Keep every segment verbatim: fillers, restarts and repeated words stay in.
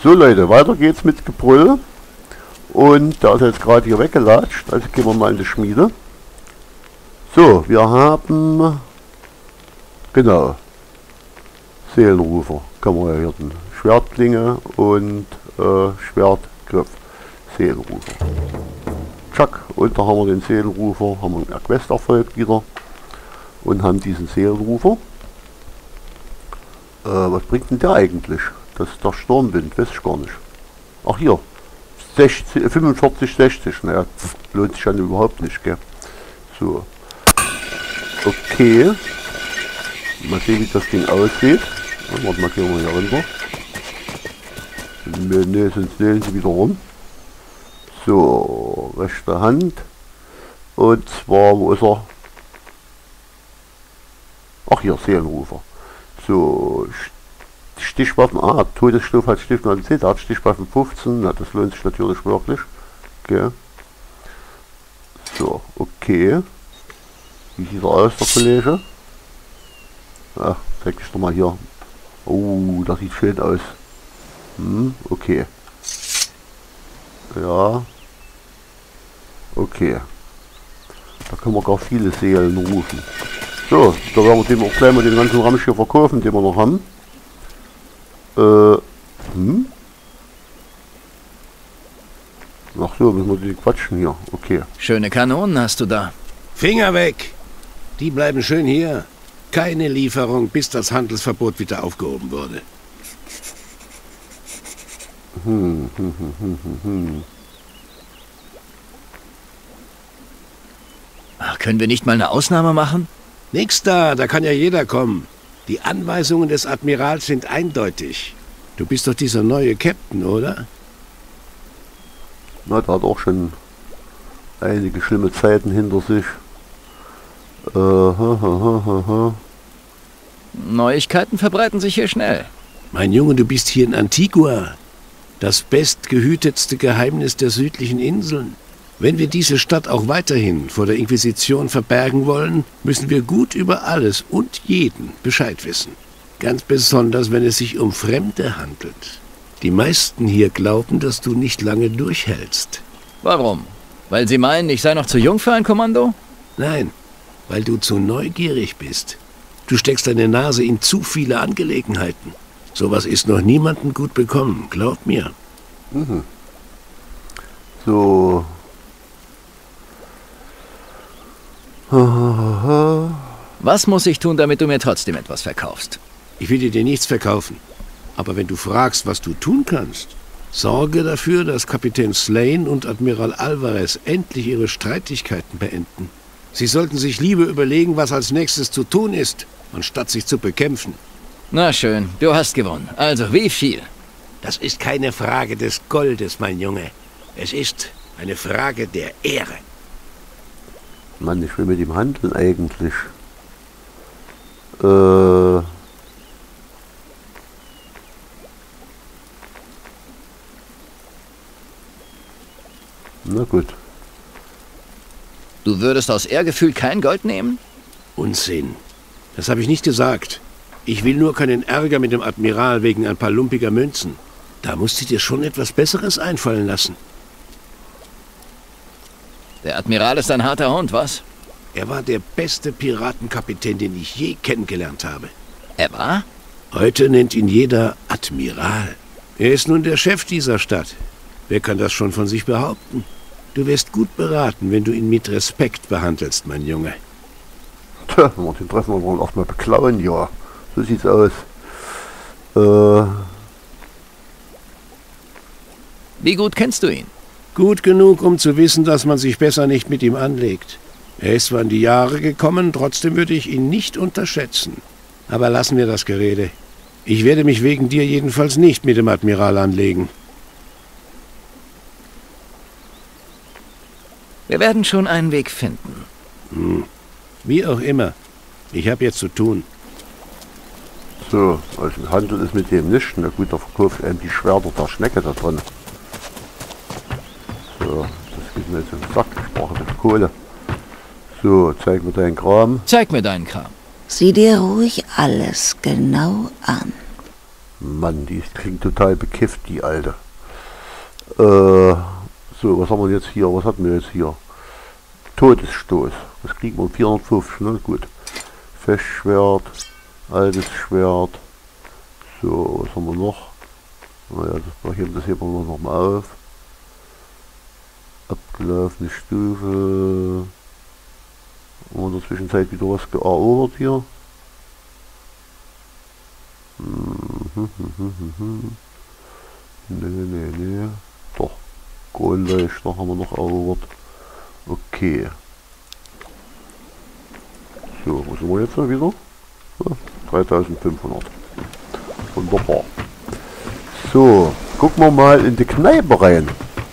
So Leute, weiter geht's mit Gebrüll. Und da ist jetzt gerade hier weggelatscht. Also gehen wir mal in die Schmiede. So, wir haben... Genau. Seelenrufer. Kann man ja hier den Schwertklinge und äh, Schwertgriff. Seelenrufer. Tschack. Und da haben wir den Seelenrufer. Haben wir einen Questerfolg wieder. Und haben diesen Seelenrufer. Äh, was bringt denn der eigentlich? Das ist der Sturmwind, weiß ich gar nicht. Ach hier, sechzig, fünfundvierzig, sechzig, naja, lohnt sich ja überhaupt nicht, gell. So. Okay. Mal sehen, wie das Ding aussieht. Ja, warte mal, gehen wir hier runter. Ne, ne, sonst nähen sie wieder rum. So, rechte Hand. Und zwar, wo ist er? Ach hier, Seelenrufer. So, Stichwaffen, ah, Todesstoff hat Stichwaffen, hat Stichwaffen fünfzehn, na, das lohnt sich natürlich wirklich. Okay. So, okay. Wie sieht er aus, der Kollege? Ach, zeig ich doch mal hier. Oh, das sieht schön aus. Hm, okay. Ja. Okay. Da können wir gar viele Seelen rufen. So, da werden wir dem auch gleich mal den ganzen Ramsch hier verkaufen, den wir noch haben. Äh, hm? Ach so, müssen wir die quatschen hier. Okay. Schöne Kanonen hast du da. Finger weg! Die bleiben schön hier. Keine Lieferung, bis das Handelsverbot wieder aufgehoben wurde. Hm, hm, hm, hm, hm, hm. Ach, können wir nicht mal eine Ausnahme machen? Nix da, da kann ja jeder kommen. Die Anweisungen des Admirals sind eindeutig. Du bist doch dieser neue Captain, oder? Na, der hat auch schon einige schlimme Zeiten hinter sich. Äh, ha, ha, ha, ha. Neuigkeiten verbreiten sich hier schnell. Mein Junge, du bist hier in Antigua. Das bestgehütetste Geheimnis der südlichen Inseln. Wenn wir diese Stadt auch weiterhin vor der Inquisition verbergen wollen, müssen wir gut über alles und jeden Bescheid wissen. Ganz besonders, wenn es sich um Fremde handelt. Die meisten hier glauben, dass du nicht lange durchhältst. Warum? Weil sie meinen, ich sei noch zu jung für ein Kommando? Nein, weil du zu neugierig bist. Du steckst deine Nase in zu viele Angelegenheiten. Sowas ist noch niemandem gut bekommen, glaub mir. Mhm. So... Was muss ich tun, damit du mir trotzdem etwas verkaufst? Ich will dir nichts verkaufen. Aber wenn du fragst, was du tun kannst, sorge dafür, dass Kapitän Slane und Admiral Alvarez endlich ihre Streitigkeiten beenden. Sie sollten sich lieber überlegen, was als nächstes zu tun ist, anstatt sich zu bekämpfen. Na schön, du hast gewonnen. Also, wie viel? Das ist keine Frage des Goldes, mein Junge. Es ist eine Frage der Ehre. Mann, ich will mit ihm handeln eigentlich. Äh... Na gut. Du würdest aus Ehrgefühl kein Gold nehmen? Unsinn. Das habe ich nicht gesagt. Ich will nur keinen Ärger mit dem Admiral wegen ein paar lumpiger Münzen. Da musst du dir schon etwas Besseres einfallen lassen. Der Admiral ist ein harter Hund, was? Er war der beste Piratenkapitän, den ich je kennengelernt habe. Er war? Heute nennt ihn jeder Admiral. Er ist nun der Chef dieser Stadt. Wer kann das schon von sich behaupten? Du wirst gut beraten, wenn du ihn mit Respekt behandelst, mein Junge. Tja, wenn wir den treffen, wir wollen erstmal beklauen, ja. So sieht's aus. Äh... Wie gut kennst du ihn? Gut genug, um zu wissen, dass man sich besser nicht mit ihm anlegt. Er ist zwar in die Jahre gekommen, trotzdem würde ich ihn nicht unterschätzen. Aber lassen wir das Gerede. Ich werde mich wegen dir jedenfalls nicht mit dem Admiral anlegen. Wir werden schon einen Weg finden. Hm. Wie auch immer. Ich habe jetzt zu tun. So, also Handel ist mit dem nicht. Na gut, da verkauft einem die Schwerter der Schnecke da drin. So, das geht mir jetzt im Sack. Ich brauche ein bisschen Kohle. So, zeig mir deinen Kram. Zeig mir deinen Kram. Sieh dir ruhig alles genau an. Mann, die klingt total bekifft, die alte. Äh, so, was haben wir jetzt hier? Was hatten wir jetzt hier? Todesstoß. Das kriegen wir um vierhundertfünfzig, ne? Gut. Festschwert, altes Schwert. So, was haben wir noch? Naja, das heben das heben wir noch mal auf. Abgelaufene Stufe. Haben wir in der Zwischenzeit wieder was geerobert hier? Hm, hm, hm, hm, hm. Nee, nee, nee. Doch. Kronleuchter haben wir noch erobert. Okay. So, wo sind wir jetzt wieder? So, dreitausendfünfhundert. Wunderbar. So, gucken wir mal in die Kneipe rein.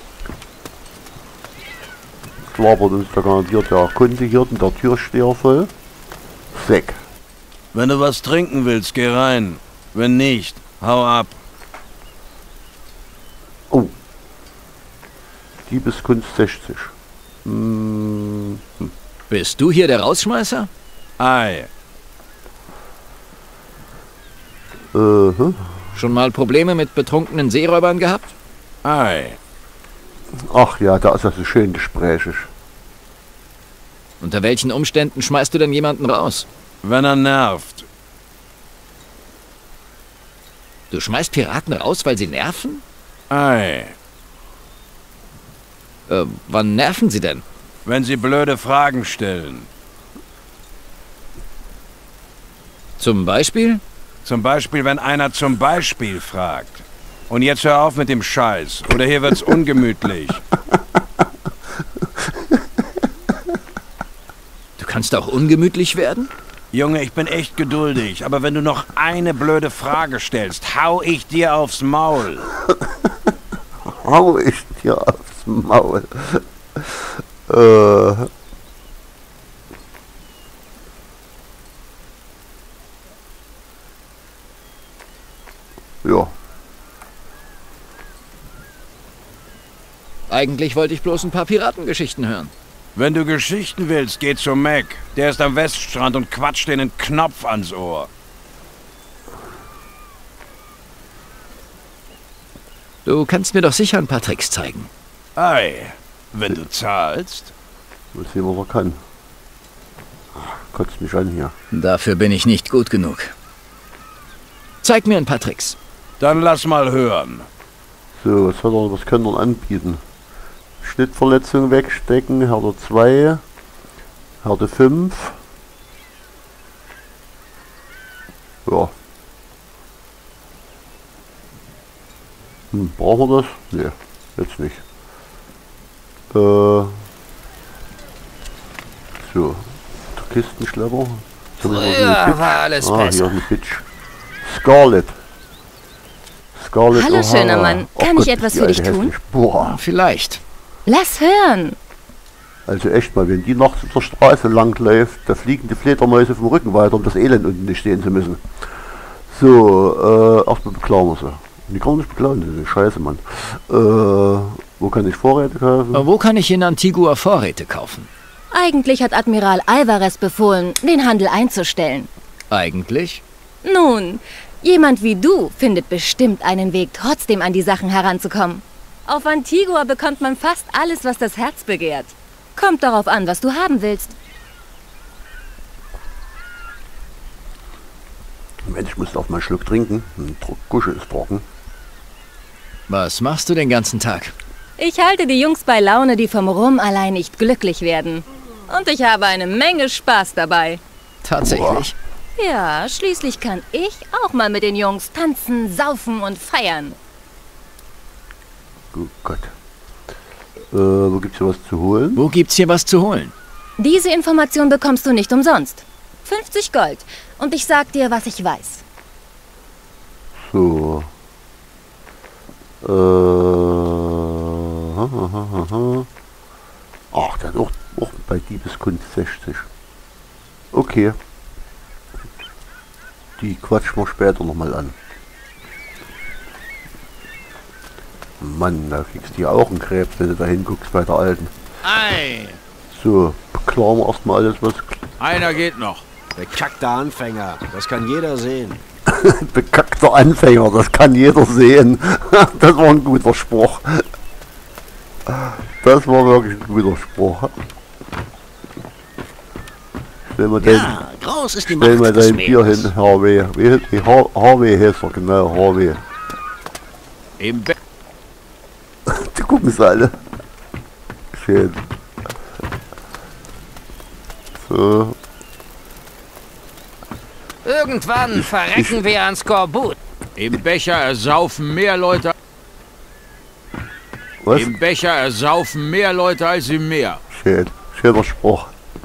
Labert uns da garantiert der Kunde hier in der Türsteher voll. Weg. Wenn du was trinken willst, geh rein. Wenn nicht, hau ab. Oh. Diebeskunst sechzig. Hm. Bist du hier der Rausschmeißer? Ei. Äh, hm? Schon mal Probleme mit betrunkenen Seeräubern gehabt? Ei. Ach ja, da ist das so schön gesprächig. Unter welchen Umständen schmeißt du denn jemanden raus? Wenn er nervt. Du schmeißt Piraten raus, weil sie nerven? Ei. Äh, wann nerven sie denn? Wenn sie blöde Fragen stellen. Zum Beispiel? Zum Beispiel, wenn einer zum Beispiel fragt. Und jetzt hör auf mit dem Scheiß, oder hier wird's ungemütlich. Du kannst auch ungemütlich werden? Junge, ich bin echt geduldig, aber wenn du noch eine blöde Frage stellst, hau ich dir aufs Maul. Hau ich dir aufs Maul. äh... Ja. Eigentlich wollte ich bloß ein paar Piratengeschichten hören. Wenn du Geschichten willst, geh zu Mac. Der ist am Weststrand und quatscht dir einen Knopf ans Ohr. Du kannst mir doch sicher ein paar Tricks zeigen. Ei, wenn du zahlst. Mal sehen, was er kann. Kotzt mich an hier. Dafür bin ich nicht gut genug. Zeig mir ein paar Tricks. Dann lass mal hören. So, was, hat er, was können wir anbieten? Schnittverletzung wegstecken, Härte zwei, Härte fünf. Ja. Hm, brauchen wir das? Nee, jetzt nicht. Äh. So. Der Kistenschlepper. Früher war alles ah, besser. hier die Bitch. Scarlett. Scarlett Hallo, O'Hara. schöner Mann. Oh Kann Gott, ich etwas die für dich alte tun? hässlich. Boah. Vielleicht. Lass hören. Also echt mal, wenn die nachts auf der Straße lang läuft, da fliegen die Fledermäuse vom Rücken weiter, um das Elend unten nicht stehen zu müssen. So, äh, erstmal beklagen wir sie. Die kann man nicht beklagen, das ist eine Scheiße, Mann. Äh, wo kann ich Vorräte kaufen? Aber wo kann ich in Antigua Vorräte kaufen? Eigentlich hat Admiral Alvarez befohlen, den Handel einzustellen. Eigentlich? Nun, jemand wie du findet bestimmt einen Weg, trotzdem an die Sachen heranzukommen. Auf Antigua bekommt man fast alles, was das Herz begehrt. Kommt darauf an, was du haben willst. Mensch, ich muss auf mal einen Schluck trinken. Ein Gusche ist trocken. Was machst du den ganzen Tag? Ich halte die Jungs bei Laune, die vom Rum allein nicht glücklich werden. Und ich habe eine Menge Spaß dabei. Tatsächlich? Ja, schließlich kann ich auch mal mit den Jungs tanzen, saufen und feiern. Oh Gott. Äh, wo gibt's hier was zu holen? Wo gibt's hier was zu holen? Diese Information bekommst du nicht umsonst. fünfzig Gold. Und ich sag dir, was ich weiß. So. Äh. Ha, ha, ha, ha. Ach, der hat auch, auch bei Diebeskunst sechzig. Okay. Die quatschen wir später nochmal an. Mann, da kriegst du ja auch einen Krebs, wenn du da hinguckst bei der Alten. Ei, So, beklagen wir erstmal alles, was... einer geht noch. Bekackter Anfänger, das kann jeder sehen. Bekackter Anfänger, das kann jeder sehen. Das war ein guter Spruch. Das war wirklich ein guter Spruch. Stell mal dein, Ja, groß ist die stell Macht mal des dein Bier Meeres. hin, Harvey. Wie, wie Har Harvey heißt er, genau, Harvey. Im Be Die gucken es alle. Schön. So. Irgendwann verrecken wir an Skorbut. Im Becher ersaufen mehr Leute. Was? Im Becher ersaufen mehr Leute als im Meer. Schön. Schöner Spruch.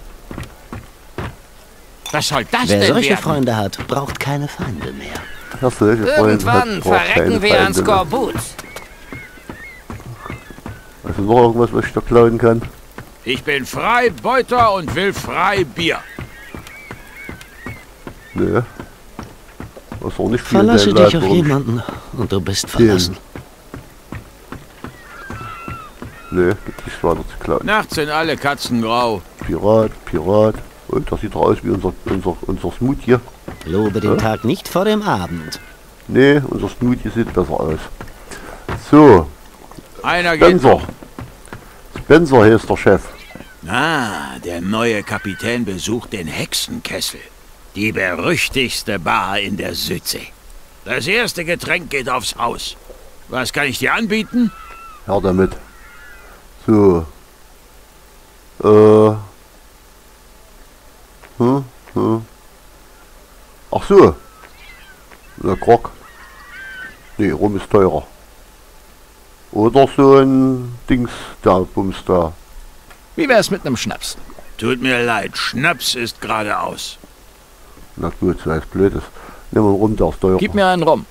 Was soll das Wer denn solche werden? Freunde hat, braucht keine Feinde mehr. Ja, solche Freunde Irgendwann hat, braucht keine verrecken wir an Feinde mehr. Skorbut. Also noch irgendwas, was ich da klauen kann? Ich bin Freibeuter und will Freibier. Nö. Das ist auch nicht viel Verlasse in der dich auf Leitung. jemanden und du bist verlassen. Nö, gibt nichts weiter zu klauen. Nachts sind alle Katzen grau. Pirat, Pirat. Und das sieht doch aus wie unser, unser, unser Smoothie. Lobe den Ja? Tag nicht vor dem Abend. Nee, unser Smoothie sieht besser aus. So, Einer geht Spencer. noch. Spencer heißt der Chef. Ah, der neue Kapitän besucht den Hexenkessel. Die berüchtigste Bar in der Südsee. Das erste Getränk geht aufs Haus. Was kann ich dir anbieten? Her damit. So. Äh. Hm, hm. Ach so. Na, Grog. Nee, Rum ist teurer. Oder so ein Dings da, Bums da. Wie wär's mit einem Schnaps? Tut mir leid, Schnaps ist geradeaus. Na gut, so was Blödes. Nehmen wir einen Rum, der ist teurer. Gib mir einen Rum.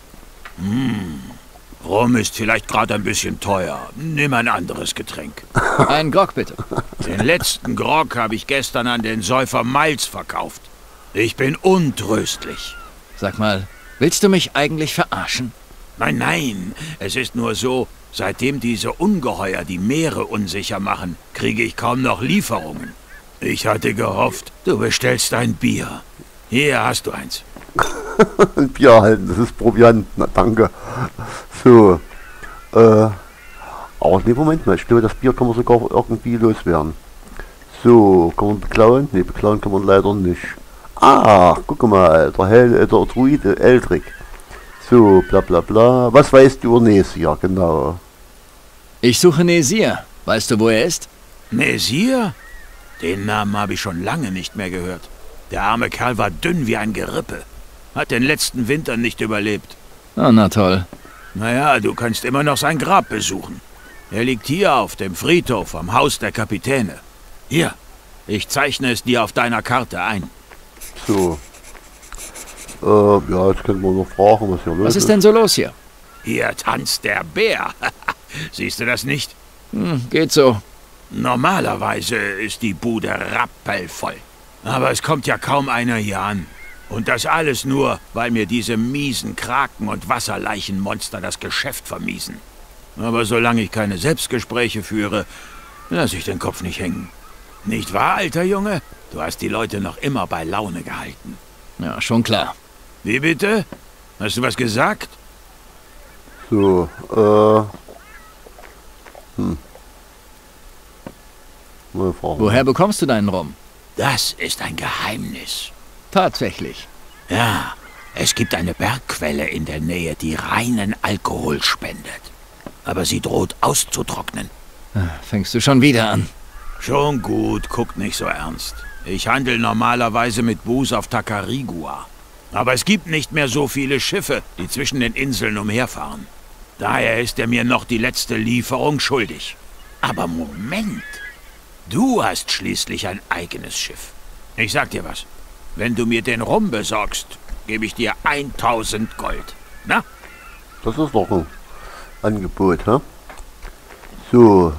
Rum ist vielleicht gerade ein bisschen teuer. Nimm ein anderes Getränk. Einen Grog bitte. Den letzten Grog habe ich gestern an den Säufer Miles verkauft. Ich bin untröstlich. Sag mal, willst du mich eigentlich verarschen? Nein, nein, es ist nur so, seitdem diese Ungeheuer die Meere unsicher machen, kriege ich kaum noch Lieferungen. Ich hatte gehofft, du bestellst ein Bier. Hier hast du eins. Ein Bier halten, das ist Proviant. Na danke. So. Äh. Aber nee, Moment mal, ich glaube, das Bier kann man sogar irgendwie loswerden. So, kann man beklauen? Ne, beklauen kann man leider nicht. Ah, guck mal, der, Hel äh, der Druide Eldrick. So, bla bla bla. Was weißt du über Nesia, genau? Ich suche Nesir. Weißt du, wo er ist? Nesir? Den Namen habe ich schon lange nicht mehr gehört. Der arme Kerl war dünn wie ein Gerippe. Hat den letzten Winter nicht überlebt. Oh, na toll. Naja, du kannst immer noch sein Grab besuchen. Er liegt hier auf dem Friedhof am Haus der Kapitäne. Hier, ich zeichne es dir auf deiner Karte ein. So. Äh, ja, jetzt könnte man noch fragen, was hier los Was ist denn so los hier? Hier tanzt der Bär. Siehst du das nicht? Hm, geht so. Normalerweise ist die Bude rappelvoll. Aber es kommt ja kaum einer hier an. Und das alles nur, weil mir diese miesen Kraken und Wasserleichenmonster das Geschäft vermiesen. Aber solange ich keine Selbstgespräche führe, lasse ich den Kopf nicht hängen. Nicht wahr, alter Junge? Du hast die Leute noch immer bei Laune gehalten. Ja, schon klar. Wie bitte? Hast du was gesagt? So, äh. Hm. Mal fragen. Woher bekommst du deinen Rum? Das ist ein Geheimnis. Tatsächlich. Ja, es gibt eine Bergquelle in der Nähe, die reinen Alkohol spendet. Aber sie droht auszutrocknen. Fängst du schon wieder an. Schon gut, guckt nicht so ernst. Ich handle normalerweise mit Bus auf Tacarigua. Aber es gibt nicht mehr so viele Schiffe, die zwischen den Inseln umherfahren. Daher ist er mir noch die letzte Lieferung schuldig. Aber Moment! Du hast schließlich ein eigenes Schiff. Ich sag dir was. Wenn du mir den Rum besorgst, gebe ich dir tausend Gold. Na? Das ist doch ein Angebot, hä? So,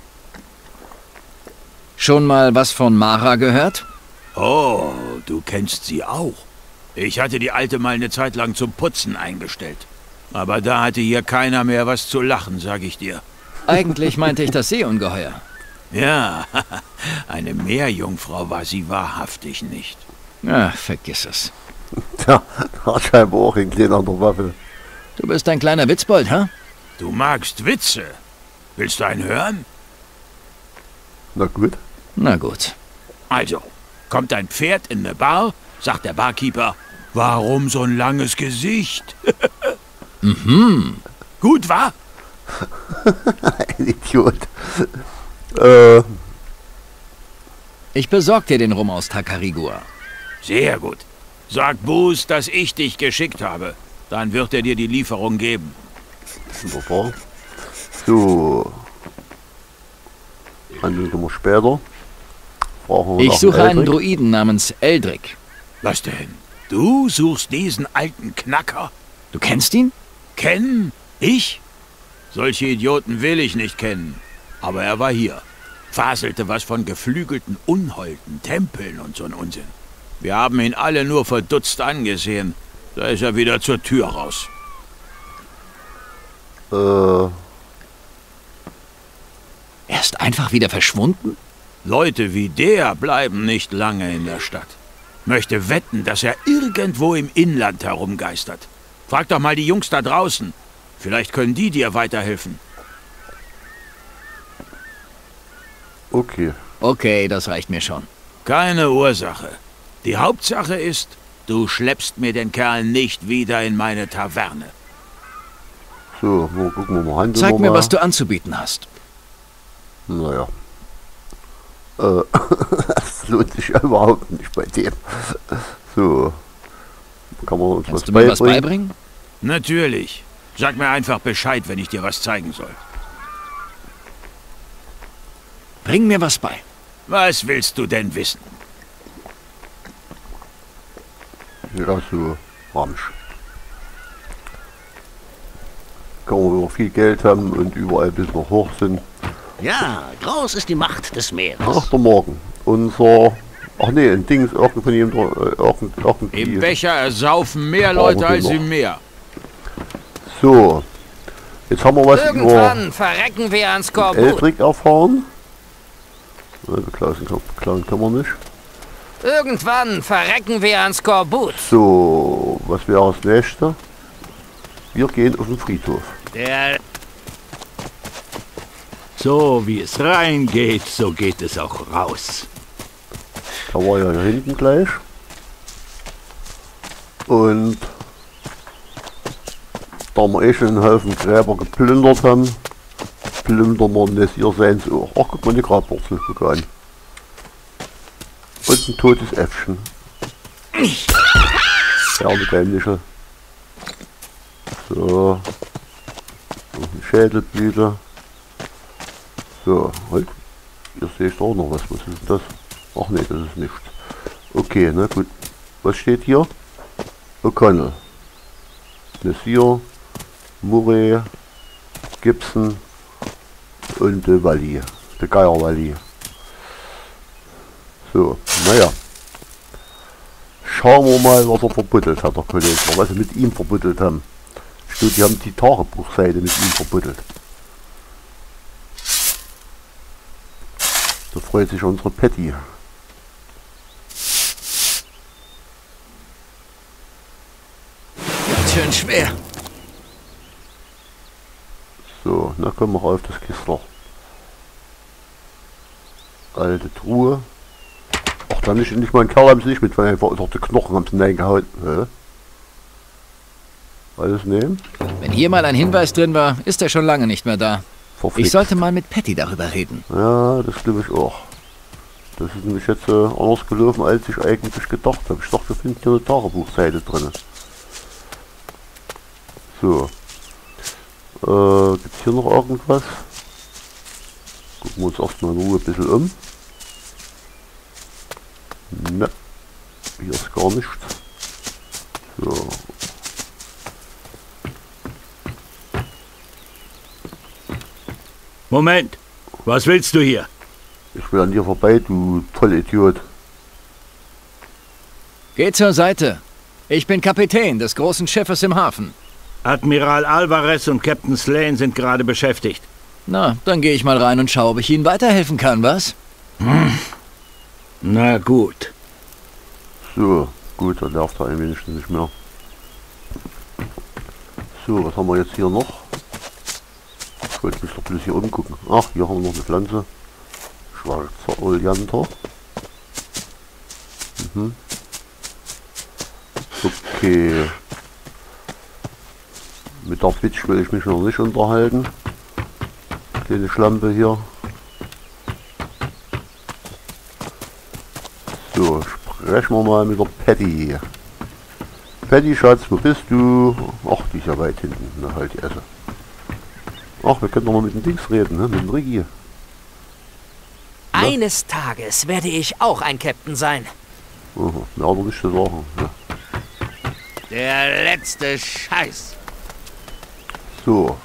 Schon mal was von Mara gehört? Oh, du kennst sie auch. Ich hatte die Alte mal eine Zeit lang zum Putzen eingestellt. Aber da hatte hier keiner mehr was zu lachen, sag ich dir. Eigentlich meinte ich das Seeungeheuer. Ja, eine Meerjungfrau war sie wahrhaftig nicht. Ja, vergiss es. Tja, hat scheinbar auch ein kleiner an der Waffe. Du bist ein kleiner Witzbold, hä? Du magst Witze. Willst du einen hören? Na gut. Na gut. Also, kommt ein Pferd in eine Bar, sagt der Barkeeper, warum so ein langes Gesicht? Mhm. Gut, wa? Ein Idiot. Äh, Ich besorg dir den Rum aus Tacarigua. Sehr gut. Sag Boos, dass ich dich geschickt habe. Dann wird er dir die Lieferung geben. wunderbar. So. Handeln können wir später. Brauchen wir Ich noch suche einen Eldrick. Druiden namens Eldrick. Was denn? Du suchst diesen alten Knacker? Du kennst ihn? Kennen? Ich? Solche Idioten will ich nicht kennen. Aber er war hier. Faselte was von geflügelten Unholden, Tempeln und so ein Unsinn. Wir haben ihn alle nur verdutzt angesehen. Da ist er wieder zur Tür raus. Äh, Er ist einfach wieder verschwunden? Leute wie der bleiben nicht lange in der Stadt. Möchte wetten, dass er irgendwo im Inland herumgeistert. Frag doch mal die Jungs da draußen. Vielleicht können die dir weiterhelfen. okay. Okay, das reicht mir schon. Keine Ursache. Die Hauptsache ist, du schleppst mir den Kerl nicht wieder in meine Taverne. So, mal gucken wir mal. Handeln Zeig wir mir, mal. was du anzubieten hast. Naja. Äh, das lohnt sich ja überhaupt nicht bei dem. So. Kann man uns Kannst was du mir was beibringen? beibringen? Natürlich. Sag mir einfach Bescheid, wenn ich dir was zeigen soll. Bring mir was bei. Was willst du denn wissen? Ja, so. Ramsch. Kann man über viel Geld haben und überall bis wir hoch sind. Ja, groß ist die Macht des Meeres. Ach, der Morgen. Unser. Ach nee, ein Ding ist irgend von ihm. Äh, irgend, irgendwie. Im Becher ersaufen mehr Brauchen Leute wir als noch. im Meer. So. Jetzt haben wir was Irgendwann verrecken wir an über Skorbut. Eldrick erfahren. Also klauen, klauen können wir nicht. Irgendwann verrecken wir an Skorbut. So, was wäre das nächste? Wir gehen auf den Friedhof. Der so wie es reingeht, so geht es auch raus. Da war ja hier hinten gleich. Und da wir eh schon einen Haufen Gräber geplündert haben, plündern wir das hier seins auch. Ach, guck mal, die Grabwurzel, guck an. Und ein totes Äffchen. Ja, eine dämliche. So. Und eine Schädelblüte. So, halt. Hier sehe ich auch noch was. Was ist denn das? Ach nee, das ist nichts. Okay, na gut. Was steht hier? O'Connell. Messier, Murray, Gibson und de Valli. De Geier Valli. So, naja. Schauen wir mal, was er verbuddelt hat, der Kollege. Was sie mit ihm verbuddelt haben. Stimmt, die haben die Tagebuchseite mit ihm verbuddelt. Da freut sich unsere Patty. Ganz schön schwer. So, na kommen wir auf das Kistler. Alte Truhe. Ach, da nicht, nicht mal ein Kerl haben sie nicht mit, weil einfach unter die Knochen haben sie reingehauen. Hä? Alles nehmen? Wenn hier mal ein Hinweis drin war, ist er schon lange nicht mehr da. Verflixt. Ich sollte mal mit Patty darüber reden. Ja, das glaube ich auch. Das ist nämlich jetzt äh, anders gelaufen, als ich eigentlich gedacht habe. Ich dachte, wir finden hier eine Tagebuchseite drin. So. Äh, gibt es hier noch irgendwas? Gucken wir uns erstmal in Ruhe ein bisschen um. Ne, hier ist gar nichts. So. Moment, was willst du hier? Ich will an dir vorbei, du Vollidiot. Geh zur Seite. Ich bin Kapitän des großen Schiffes im Hafen. Admiral Alvarez und Captain Slane sind gerade beschäftigt. Na, dann gehe ich mal rein und schaue, ob ich Ihnen weiterhelfen kann, was? Na gut. So, Gut, dann nervt er ein wenig nicht mehr. So, was haben wir jetzt hier noch? Ich wollte mich doch bloß hier umgucken. Ach, hier haben wir noch eine Pflanze. Schwarzer Oleander. Mhm. Okay. Mit der Fitch will ich mich noch nicht unterhalten. Kleine Schlampe hier. So, sprechen wir mal mit der Patty. Patty, Schatz, wo bist du? Ach, die ist ja weit hinten. Na halt die Esse. Ach, wir können doch mal mit dem Dings reden, ne? Mit dem Ricky. Ja? Eines Tages werde ich auch ein Captain sein. Aha, mehr hat er nicht zu sagen. Ja. Der letzte Scheiß. So.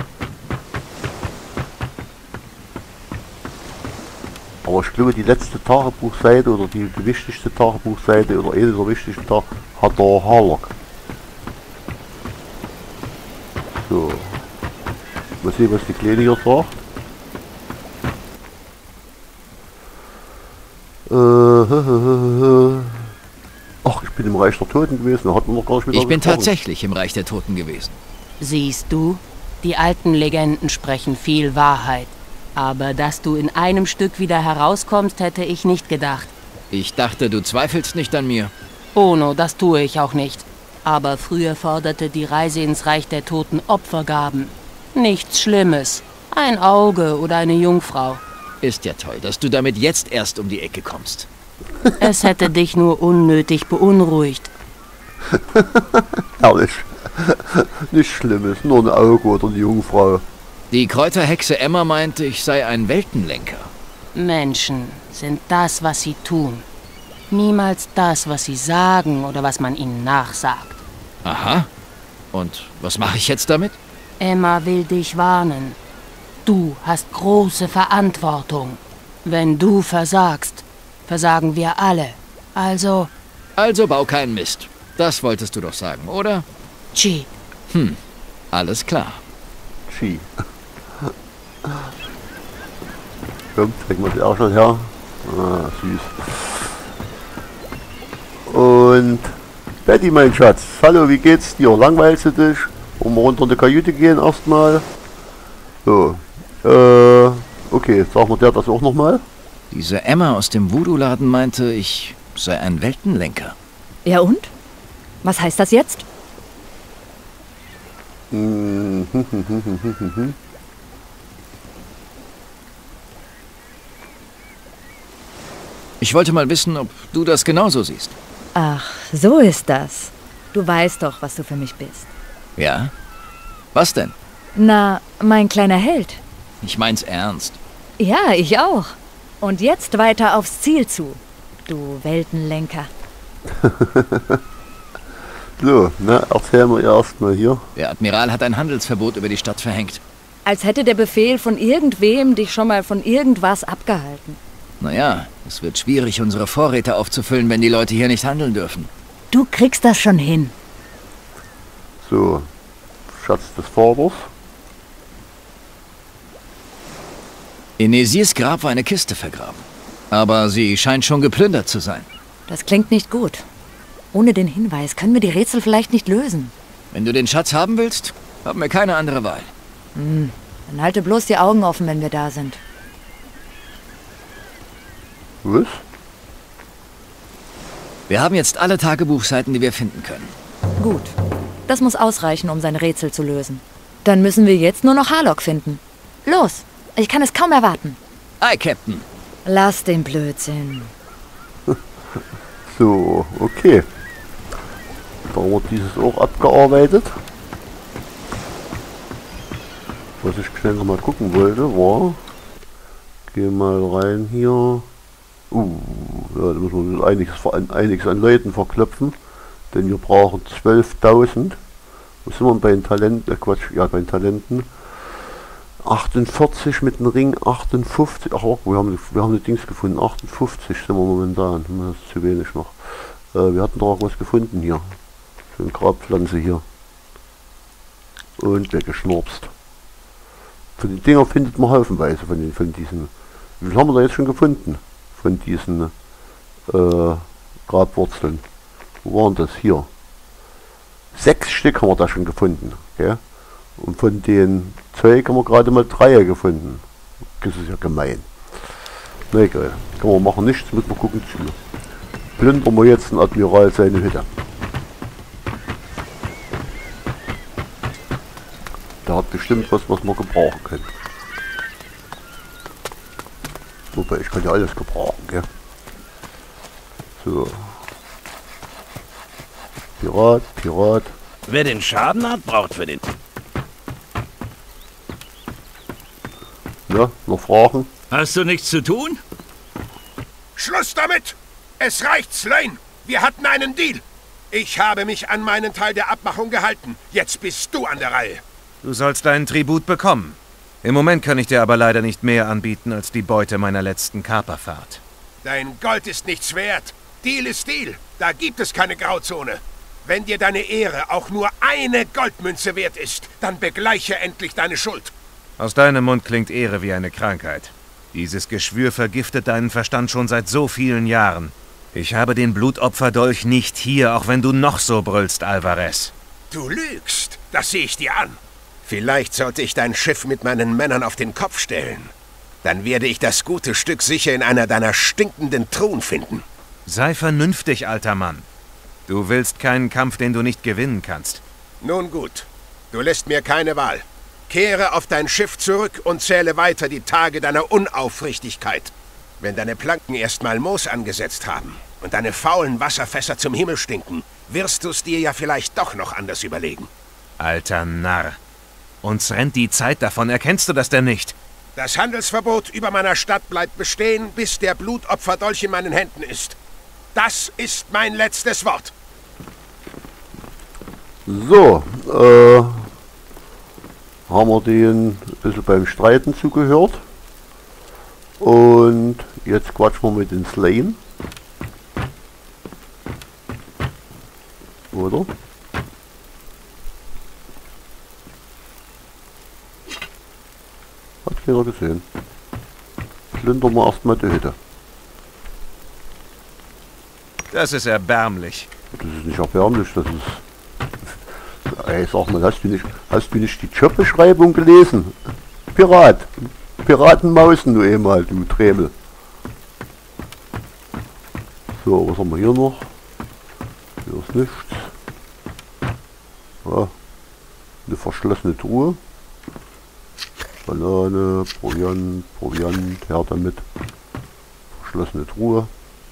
Aber ich glaube, die letzte Tagebuchseite oder die, die wichtigste Tagebuchseite oder eine der wichtigsten Tage hat der Harlock. So. Mal sehen, was die Kleine hier sagt. Äh, ach, ich bin im Reich der Toten gewesen. Da hat man noch gar nicht wieder Ich bin gesprochen. tatsächlich im Reich der Toten gewesen. Siehst du, die alten Legenden sprechen viel Wahrheit. Aber dass du in einem Stück wieder herauskommst, hätte ich nicht gedacht. Ich dachte, du zweifelst nicht an mir. Ono, das tue ich auch nicht. Aber früher forderte die Reise ins Reich der Toten Opfergaben. Nichts Schlimmes. Ein Auge oder eine Jungfrau. Ist ja toll, dass du damit jetzt erst um die Ecke kommst. Es hätte dich nur unnötig beunruhigt. Herrlich. Nicht Schlimmes, nur ein Auge oder eine Jungfrau. Die Kräuterhexe Emma meinte, ich sei ein Weltenlenker. Menschen sind das, was sie tun. Niemals das, was sie sagen oder was man ihnen nachsagt. Aha. Und was mache ich jetzt damit? Emma will dich warnen. Du hast große Verantwortung. Wenn du versagst, versagen wir alle. Also... Also bau keinen Mist. Das wolltest du doch sagen, oder? Chi. Hm, alles klar. Chi. Komm, trinken wir die auch schon her. Ah, süß. Und Betty, mein Schatz. Hallo, wie geht's dir? Langweilst du dich? Wollen wir runter in die Kajüte gehen erstmal? So. Äh, okay, sagen wir der das auch nochmal. Diese Emma aus dem Voodoo-Laden meinte, ich sei ein Weltenlenker. Ja und? Was heißt das jetzt? Hm, hm, hm, hm, hm, hm, hm. Ich wollte mal wissen, ob du das genauso siehst. Ach, so ist das. Du weißt doch, was du für mich bist. Ja? Was denn? Na, mein kleiner Held. Ich mein's ernst. Ja, ich auch. Und jetzt weiter aufs Ziel zu, du Weltenlenker. So, na, erzähl mir erstmal hier. Der Admiral hat ein Handelsverbot über die Stadt verhängt. Als hätte der Befehl von irgendwem dich schon mal von irgendwas abgehalten. Naja, es wird schwierig, unsere Vorräte aufzufüllen, wenn die Leute hier nicht handeln dürfen. Du kriegst das schon hin. So, Schatz des Vaters. In Nesirs Grab war eine Kiste vergraben. Aber sie scheint schon geplündert zu sein. Das klingt nicht gut. Ohne den Hinweis können wir die Rätsel vielleicht nicht lösen. Wenn du den Schatz haben willst, haben wir keine andere Wahl. Hm, dann halte bloß die Augen offen, wenn wir da sind. Was? Wir haben jetzt alle Tagebuchseiten, die wir finden können. Gut. Das muss ausreichen, um sein Rätsel zu lösen. Dann müssen wir jetzt nur noch Harlock finden. Los! Ich kann es kaum erwarten. Aye, Captain. Lass den Blödsinn. So, okay. Da wird dieses auch abgearbeitet. Was ich schnell noch mal gucken wollte, war... Geh mal rein hier. Uh, ja, da müssen wir einiges, einiges an Leuten verklopfen. Denn wir brauchen zwölftausend. Was sind wir bei den Talenten? Äh, Quatsch, ja, bei den Talenten. achtundvierzig mit dem Ring, achtundfünfzig. Ach, wir haben, wir haben die Dings gefunden. achtundfünfzig sind wir momentan. Das ist zu wenig noch. Äh, wir hatten doch auch was gefunden hier. So eine Grabpflanze hier. Und weggeschnurpst. Von den Dinger findet man haufenweise von, den, von diesen. Wie viel haben wir da jetzt schon gefunden? Von diesen äh, Grabwurzeln. Wo waren das? Hier. Sechs Stück haben wir da schon gefunden. Okay? Und von den Zeug haben wir gerade mal drei gefunden. Das ist ja gemein. Na egal. Kann man machen, nichts, müssen wir gucken zu. Plündern wir jetzt den Admiral seine Hütte. Der hat bestimmt was, was wir gebrauchen können. Wobei, ich kann ja alles gebrauchen, gell? So. Pirat, Pirat. Wer den Schaden hat, braucht für den... Ja, noch Fragen? Hast du nichts zu tun? Schluss damit! Es reicht, Slane! Wir hatten einen Deal! Ich habe mich an meinen Teil der Abmachung gehalten. Jetzt bist du an der Reihe. Du sollst deinen Tribut bekommen. Im Moment kann ich dir aber leider nicht mehr anbieten als die Beute meiner letzten Kaperfahrt. Dein Gold ist nichts wert. Deal ist Deal. Da gibt es keine Grauzone. Wenn dir deine Ehre auch nur eine Goldmünze wert ist, dann begleiche endlich deine Schuld. Aus deinem Mund klingt Ehre wie eine Krankheit. Dieses Geschwür vergiftet deinen Verstand schon seit so vielen Jahren. Ich habe den Blutopferdolch nicht hier, auch wenn du noch so brüllst, Alvarez. Du lügst. Das sehe ich dir an. Vielleicht sollte ich dein Schiff mit meinen Männern auf den Kopf stellen. Dann werde ich das gute Stück sicher in einer deiner stinkenden Truhen finden. Sei vernünftig, alter Mann. Du willst keinen Kampf, den du nicht gewinnen kannst. Nun gut. Du lässt mir keine Wahl. Kehre auf dein Schiff zurück und zähle weiter die Tage deiner Unaufrichtigkeit. Wenn deine Planken erstmal Moos angesetzt haben und deine faulen Wasserfässer zum Himmel stinken, wirst du es dir ja vielleicht doch noch anders überlegen. Alter Narr. Uns rennt die Zeit davon, erkennst du das denn nicht? Das Handelsverbot über meiner Stadt bleibt bestehen, bis der Blutopferdolch in meinen Händen ist. Das ist mein letztes Wort. So, äh, haben wir den ein bisschen beim Streiten zugehört. Und jetzt quatschen wir mit den Slane. Oder? Hat keiner gesehen. Plündern wir erstmal die Hütte. Das ist erbärmlich. Das ist nicht erbärmlich, das ist... Ey, sag mal, hast du nicht, hast du nicht die Jobbeschreibung gelesen? Pirat. Piratenmausen, du eh mal, du Tremel. So, was haben wir hier noch? Hier ist nichts. Ja, eine verschlossene Truhe. Banane, Proviant, Proviant, her damit. Verschlossene Truhe.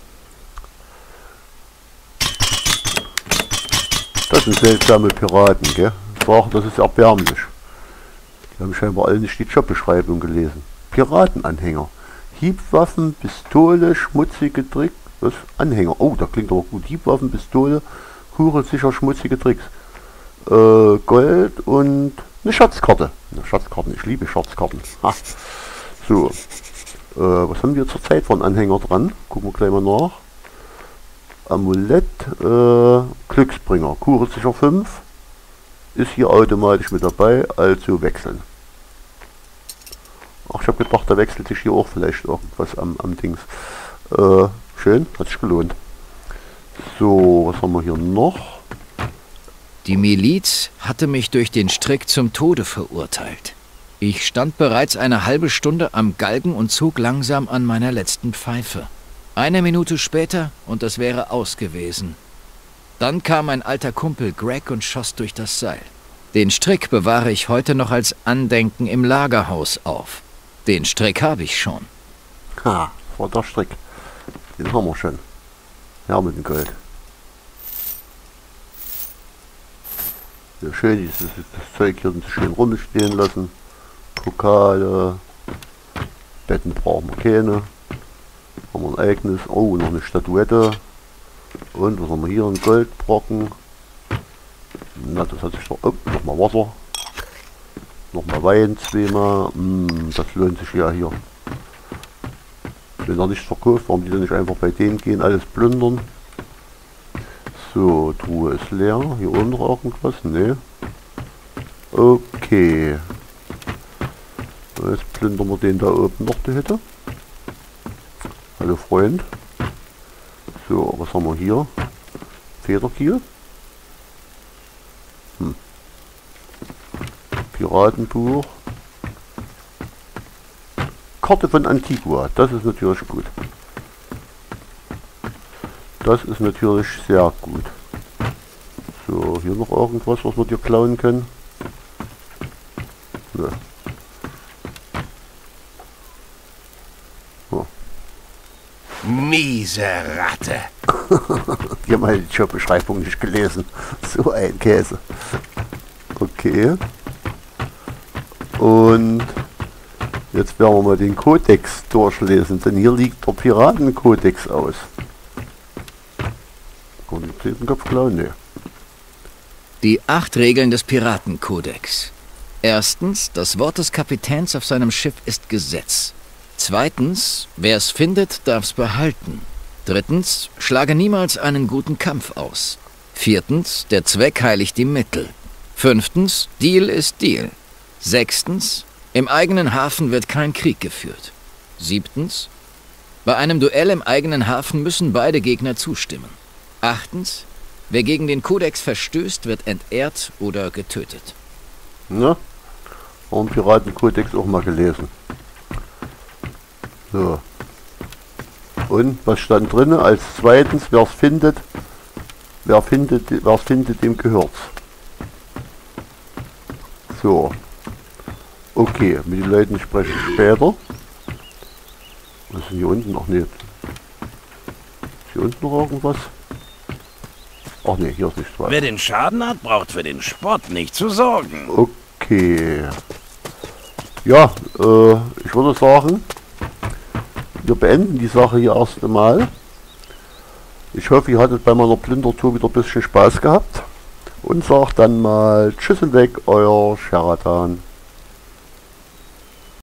Das sind seltsame Piraten, gell? Sagen, das ist erbärmlich. Die haben scheinbar alle nicht die Jobbeschreibung gelesen. Piratenanhänger. Hiebwaffen, Pistole, schmutzige Tricks. Was? Anhänger. Oh, da klingt aber gut. Hiebwaffen, Pistole, kugelsicher, schmutzige Tricks. Äh, Gold und eine Schatzkarte. Eine Schatzkarten, ich liebe Schatzkarten. Ha. So. Äh, was haben wir zurzeit für einen Anhänger dran? Gucken wir gleich mal nach. Amulett, äh, Glücksbringer, kugelsicher fünf. Ist hier automatisch mit dabei, also wechseln. Ach, ich habe gedacht, da wechselt sich hier auch vielleicht irgendwas am, am Dings. Äh, schön, hat sich gelohnt. So, was haben wir hier noch? Die Miliz hatte mich durch den Strick zum Tode verurteilt. Ich stand bereits eine halbe Stunde am Galgen und zog langsam an meiner letzten Pfeife. Eine Minute später und es wäre aus gewesen. Dann kam ein alter Kumpel Greg und schoss durch das Seil. Den Strick bewahre ich heute noch als Andenken im Lagerhaus auf. Den Strick habe ich schon. Ha, war der Strick. Den haben wir schon. Ja, mit dem Gold. Ja, schön, dieses das Zeug hier so schön rumstehen lassen. Pokale. Betten brauchen wir keine. Haben wir ein eigenes. Oh, noch eine Statuette. Und was haben wir hier? Ein Goldbrocken. Na, das hat sich doch... Oh, nochmal Wasser. Nochmal Wein zweimal. Mm, das lohnt sich ja hier. Wenn er nicht verkauft, warum die dann nicht einfach bei denen gehen, alles plündern. So, Truhe ist leer. Hier unten noch irgendwas? Ne. Okay. Jetzt plündern wir den da oben noch die Hütte. Hallo Freund. So, was haben wir hier? Federkiel. Hm. Piratenbuch. Karte von Antigua. Das ist natürlich gut. Das ist natürlich sehr gut. So, hier noch irgendwas, was wir dir klauen können. Ne. Oh. Miese Ratte. Die haben halt die Jobbeschreibung nicht gelesen. So ein Käse. Okay. Und jetzt werden wir mal den Kodex durchlesen, denn hier liegt der Piratenkodex aus. Kann ich den Kopf klauen? Nee. Die acht Regeln des Piratenkodex. Erstens, das Wort des Kapitäns auf seinem Schiff ist Gesetz. Zweitens, wer es findet, darf's behalten. Drittens, schlage niemals einen guten Kampf aus. Viertens, der Zweck heiligt die Mittel. Fünftens, Deal ist Deal. Sechstens, im eigenen Hafen wird kein Krieg geführt. Siebtens, bei einem Duell im eigenen Hafen müssen beide Gegner zustimmen. Achtens, wer gegen den Kodex verstößt, wird entehrt oder getötet. Ne? Haben den Piratenkodex auch mal gelesen. So. Und was stand drin? Als zweitens, wer es findet, wer findet, wer es findet, dem gehört's. So. Okay, mit den Leuten spreche ich später. Was ist denn hier unten noch nicht? Ist hier unten noch irgendwas? Ach ne, hier ist nichts weiter. Wer den Schaden hat, braucht für den Sport nicht zu sorgen. Okay. Ja, äh, ich würde sagen, wir beenden die Sache hier erst einmal. Ich hoffe, ihr hattet bei meiner Plündertour wieder ein bisschen Spaß gehabt. Und sagt dann mal Tschüss und weg, euer Sheraton.